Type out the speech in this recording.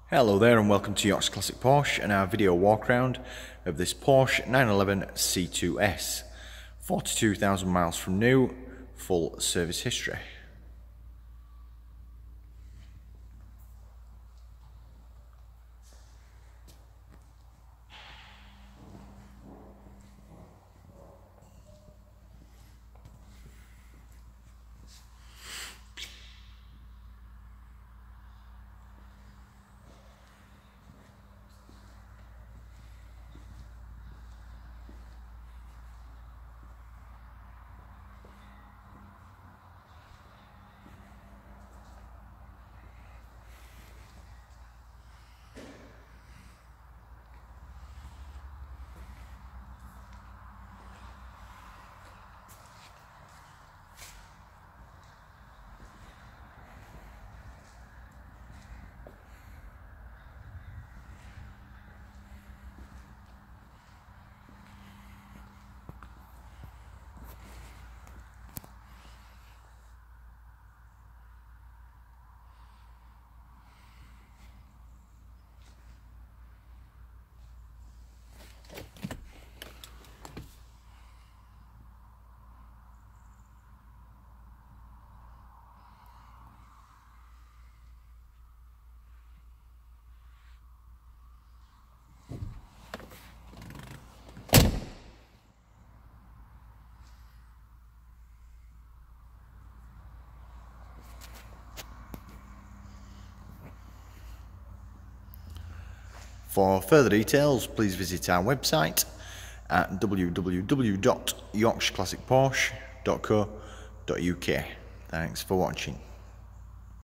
Hello there and welcome to Yorkshire Classic Porsche and our video walk around of this Porsche 911 C2S. 42,000 miles from new, full service history. For further details, please visit our website at www.yorkshireclassicporsche.co.uk. Thanks for watching.